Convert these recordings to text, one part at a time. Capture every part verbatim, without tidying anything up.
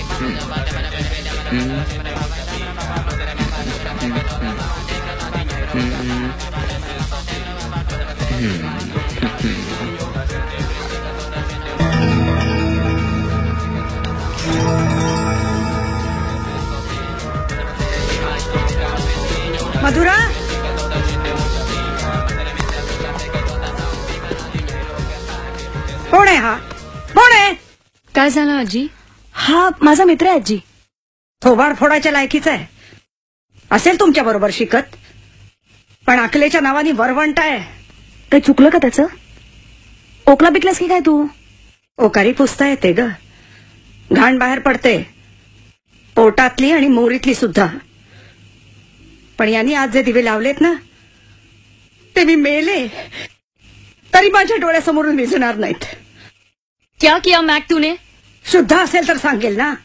मधुरा, कोण आहे हा? कोण आहे? काय झालं आजी? हा माझा मित्र आहे आजी. थोबाड फोडाच्या लायकीचा आहे. असेल तुमच्या बरोबर शिकत, पण अकलेच्या नावाने वरवंट आहे. काही चुकलं का त्याचं? ओकला बिकलास की काय तू? ओकारी पुसता येते ग, घाण बाहेर पडते, पोटातली आणि मोरीतली सुद्धा. पण यांनी आज जे दिवे लावलेत ना, ते मी मेले तरी माझ्या डोळ्यासमोरून विझणार नाहीत. क्या किया मॅक तूने? शुद्ध असेल तर सांगेल ना.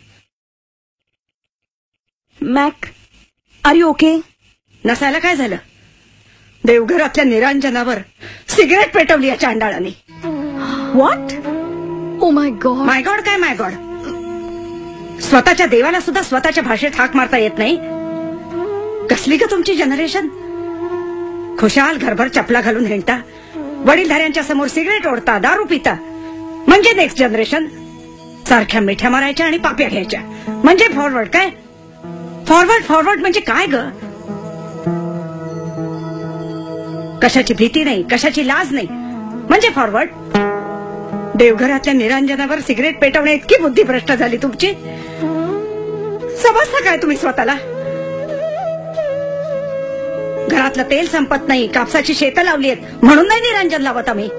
Mac, are you okay? नसायला काय झालं? देवघरातल्या निरांजनावर सिगरेट पेटवली या चांडाळाने. What? Oh my god. My god काय माय गॉड? स्वतःच्या देवाला सुद्धा स्वतःच्या भाषेत हाक मारता येत नाही. कसली का तुमची जनरेशन? खुशाल घरभर चपला घालून हिंडता, वडीलधाऱ्यांच्या समोर सिगरेट ओढता, दारू पिता. म्हणजे नेक्स्ट जनरेशन. सारख्या मिठ्या मारायच्या आणि पाप्या घ्यायच्या म्हणजे फॉरवर्ड. काय फॉरवर्ड? फॉरवर्ड म्हणजे काय ग? कशाची भीती नाही, कशाची लाज नाही म्हणजे फॉरवर्ड? देवघरातल्या निरांजनावर सिगरेट पेटवणे इतकी बुद्धिभ्रष्ट झाली तुमची. समजता काय तुम्ही स्वतःला? घरातलं तेल संपत नाही, कापसाची शेतं लावली आहेत म्हणून नाही निरांजन लावत आम्ही.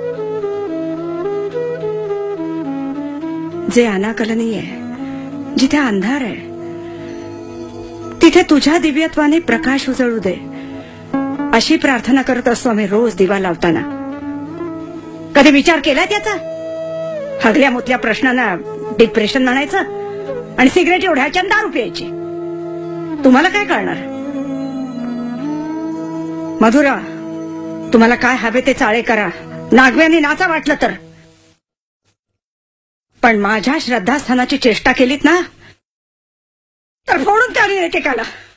जे अनाकलनीय आहे, जिथे अंधार आहे, तिथे तुझ्या दिव्यत्वाने प्रकाश उजळू दे अशी प्रार्थना करत असतो आम्ही रोज दिवा लावताना. कधी विचार केलाय त्याचा? हगल्या मुतल्या प्रश्नांना डिप्रेशन म्हणायचं आणि सिगरेट एवढ्याच्या दारू प्यायची. तुम्हाला काय कळणार? मधुरा, तुम्हाला काय हवे ते चाळे करा, नागव्याने नाचा वाटलं तर. पण माझ्या श्रद्धास्थानाची चेष्टा केलीत ना तर फोडून काढीन एकेकाला.